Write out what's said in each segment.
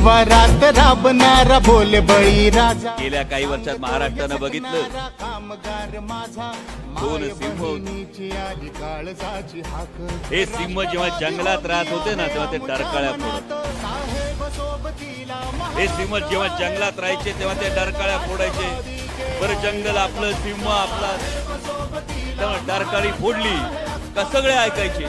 परिवारात राबणारा बोल बळी राजा। गेल्या काही वर्षात महाराष्ट्रानं बघितलं दोन सिंह। हे सिंह जेव्हा जंगलात राहत होते ना तेव्हा ते डरकाळ्या फोडत। हे सिंह जेव्हा जंगलात राहायचे तेव्हा ते डरकाळ्या फोडायचे। बरं जंगल आपलं सिंह आपला, तेव्हा डरकाळी फोडली का सगळे ऐकायचे।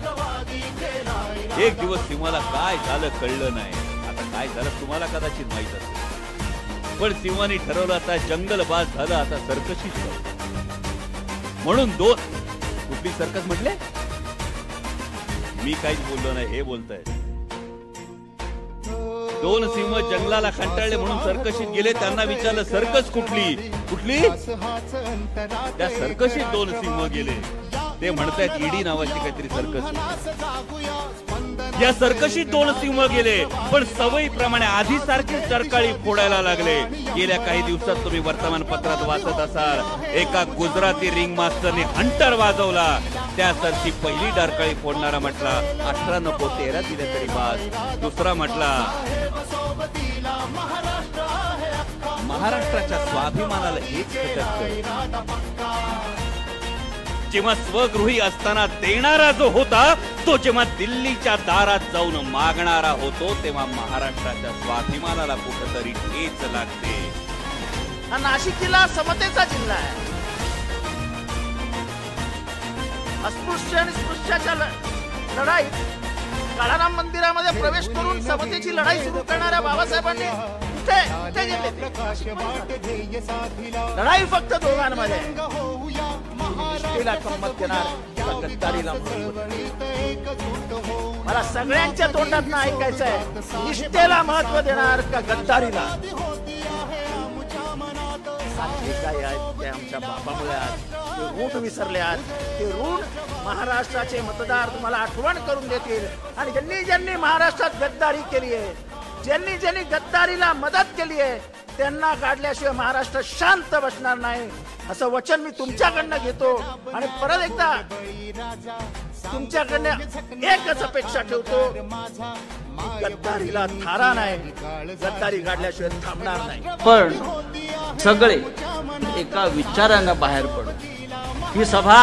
एक दिवस सिंहाला काय झालं कळलं नाही। आता काय झालं तुम्हाला कदाचित माहित असेल, पण सिंहाने ठरवलं आता जंगल बाज झालं, आता सर्कशीच म्हणून दोन। कुठली सर्कस म्हटले? मी काहीच बोललो नाही, हे बोलताय। दोन सिंह जंगलाला कंटाळले म्हणून सर्कशीत गेले। त्यांना विचारलं सर्कस कुठली कुठली? त्या सर्कशीत दोन सिंह गेले। ते म्हणतात ईडी नावाची काहीतरी सर्कस। या सर्कशीत दोन सिंह गेले, पण सवयीप्रमाणे आधी सारखीच डरकाळी फोडायला लागले। गेल्या काही दिवसात तुम्ही वर्तमानपत्रात वाचत असाल, एका गुजराती रिंग मास्टरने हंटर वाजवला। त्या सरची पहिली डरकाळी फोडणारा म्हटला 18 नको 13 दिले तरी बास। दुसरा म्हटला महाराष्ट्राच्या स्वाभिमानाला हेच खटकतं। जेव्हा स्वगृही असताना देणारा जो होता तो जेव्हा दिल्लीच्या दारात जाऊन मागणारा होतो तेव्हा महाराष्ट्राच्या स्वाभिमानाला कुठेतरी ठेच लागते। हा नाशिक जिल्हा समतेचा जिल्हा आहे। अस्पृश्य आणि स्पृश्याच्या लढाईत काळाराम मंदिरामध्ये प्रवेश करून समतेची लढाई सुरू करणाऱ्या बाबासाहेबांनी कुठे गेले? लढाई फक्त दोघांमध्ये, निष्ठेला किंमत देणार गद्दारीला। मला सगळ्यांच्या तोंडात ऐकायचं आहे, निष्ठेला महत्व देणार का गद्दारीला? काय आहेत ते आमच्या बापामुळे आज ते ऋण विसरले आहेत। ते ऋण महाराष्ट्राचे मतदार तुम्हाला आठवण करून देतील। आणि ज्यांनी ज्यांनी महाराष्ट्रात गद्दारी केली आहे, ज्यांनी ज्यांनी गद्दारीला मदत केली आहे, त्यांना काढल्याशिवाय महाराष्ट्र शांत बसणार नाही असं वचन मी तुमच्याकडनं घेतो। आणि परत एकदा तुमच्याकडनं एकच अपेक्षा ठेवतो, गद्दारीला थारा नाही, गद्दारी काढल्याशिवाय थांबणार नाही। पण सगळे एका विचारानं बाहेर पडू। ही सभा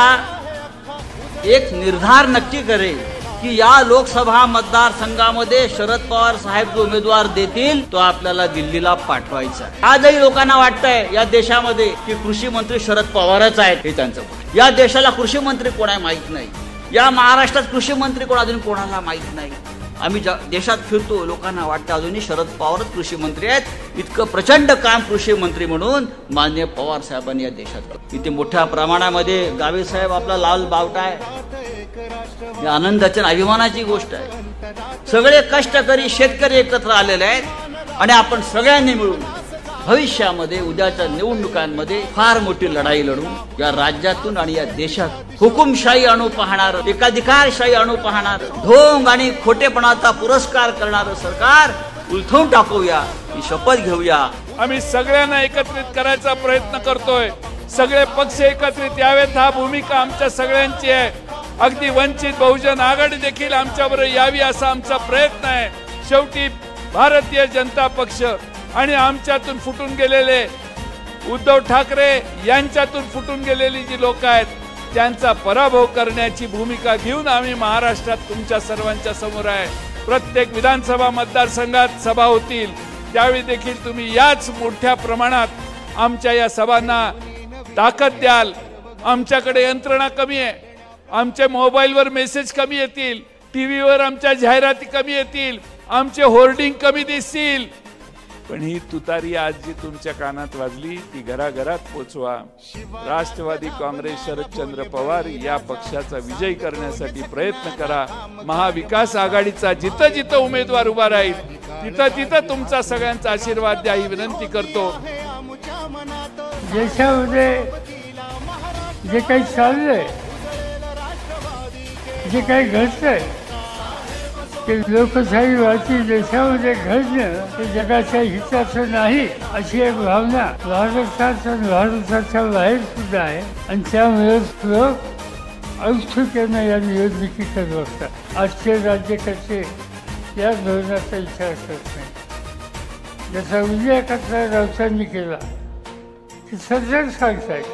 एक निर्धार नक्की करेल की या लोकसभा मतदारसंघामध्ये शरद पवार साहेब जो उमेदवार देतील तो आपल्याला दिल्लीला पाठवायचा आहे। आजही लोकांना वाटतंय या देशामध्ये की कृषी मंत्री शरद पवारच आहेत, हे त्यांचं मत। या देशाला कृषी मंत्री कोण आहे माहित नाही, या महाराष्ट्रात कृषी मंत्री कोण अजून कोणाला माहित नाही। आम्ही देशात फिरतो, लोकांना वाटतं अजूनही शरद पवारच कृषी मंत्री आहेत। इतकं प्रचंड काम कृषी मंत्री म्हणून माननीय पवार साहेबांनी या देशात। इथे मोठ्या प्रमाणामध्ये गावी साहेब आपला लाल बावटा आहे, आनंदाची अभिमानाची गोष्ट आहे। सगळे कष्टकरी शेतकरी एकत्र आलेले आहेत आणि आपण सगळ्यांनी मिळून भविष्यामध्ये उद्याच्या निवडणुकांमध्ये फार मोठी लढाई लढून या राज्यातून आणि या देशात हुकुमशाही आणू पाहणार, एकाधिकारशाही आणू पाहणार, ढोंग आणि खोटेपणाचा पुरस्कार करणारं सरकार उलथवून टाकूया ही शपथ घेऊया। आम्ही सगळ्यांना एकत्रित करायचा प्रयत्न करतोय। सगळे पक्ष एकत्रित यावेत, हा भूमिका आमच्या सगळ्यांची आहे। अगदी वंचित बहुजन आघाडी देखील आमच्याबरोबर यावी असा आमचा प्रयत्न आहे। शेवटी भारतीय जनता पक्ष आणि आमच्यातून फुटून गेलेले उद्धव ठाकरे यांच्यातून फुटून गेलेली जी लोक आहेत त्यांचा पराभव करण्याची भूमिका घेऊन आम्ही महाराष्ट्रात तुमच्या सर्वांच्या समोर आहे। प्रत्येक विधानसभा मतदारसंघात सभा होतील त्यावेळी देखील तुम्ही याच मोठ्या प्रमाणात आमच्या या सभांना ताकद द्याल। आमच्याकडे यंत्रणा कमी आहे, आमच्या मोबाईलवर मेसेज कमी येतील, टीव्हीवर आमच्या जाहिराती कमी येतील, आमचे होर्डिंग कमी दिसतील, पण ही तुतारी आज जी तुमच्या कानात वाजली ती घराघरात पोचवा। राष्ट्रवादी काँग्रेस शरदचंद्र पवार या पक्षाचा विजय करण्यासाठी प्रयत्न करा। महाविकास आघाडीचा जिथं जिथं उमेदवार उभा राहील तिथं तिथं तुमचा सगळ्यांचा आशीर्वाद द्या ही विनंती करतो। देशामध्ये जे काही चाललंय, जे काही घडतंय ते लोकशाहीवादी देशामध्ये घडणं ते जगाच्या हिताचं नाही अशी एक भावना भारताच्या बाहेर सुद्धा आहे। आणि त्यामुळे लोक औत्सुक्यानं या निवडणुकीकडे बघतात। आजचे राज्यकर्ते या धोरणाचा विचार करत नाही। जसा विजय कचरा राऊतांनी केला ते सध्या सांगतायत,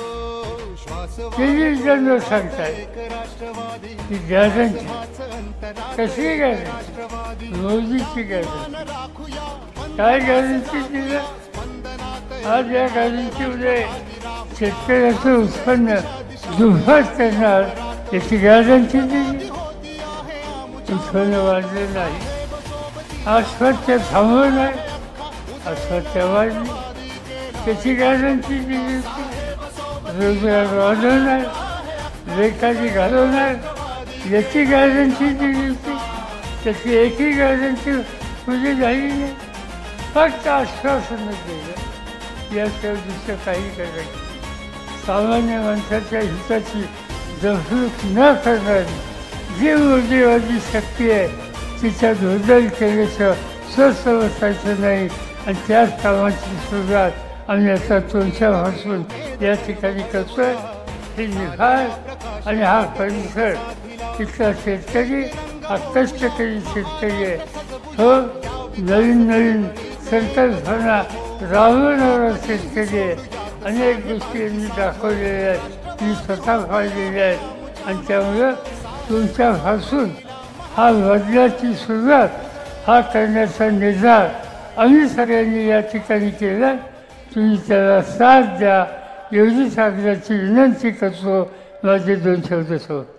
केली जनरल सांगतायत की गॅरंटी कशी गॅरंटी, मोदीची गॅरंटी काय गॅरंटी दिलं. आज या गॅरंटीमध्ये शेतकऱ्याचं उत्पन्न दुप्पट करणार याची गॅरंटी दिली. उत्पन्न वाढलं नाही, अस्वच्छता थांबवलं नाही, अस्वच्छता वाढली त्याची गॅरंटी दिली. रोजगार वाढवणार, बेकारी घालवणार याची गॅरंटी दिली होती. त्याची एकही गॅरंटी पुढे झाली नाही, फक्त आश्वासनं दिलं, याशिवाय दुसरं काही करायचं. सामान्य माणसाच्या हिताची जपणूक न करणारी जी मोदीवादी शक्ती आहे तिच्या धोदल केल्याचं स्वस्त बसायचं नाही. आणि त्याच कामाची सुरुवात आम्ही आता तुमच्यापासून या ठिकाणी करतोय. ही निफाड आणि हा परिसर तिथला शेतकरी हा कष्टकरी शेतकरी आहे. तो नवीन नवीन संकल्पना राबवणारा शेतकरी आहे. अनेक गोष्टी यांनी दाखवलेल्या आहेत, मी स्वतः पाहिलेल्या आहेत. आणि त्यामुळं तुमच्यापासून हा बदलाची सुरुवात हा करण्याचा निर्धार आम्ही सगळ्यांनी या ठिकाणी केला. तुम्ही त्याला साथ द्या एवढी सागराची विनंती करतो. माझे 2 शब्द सोड.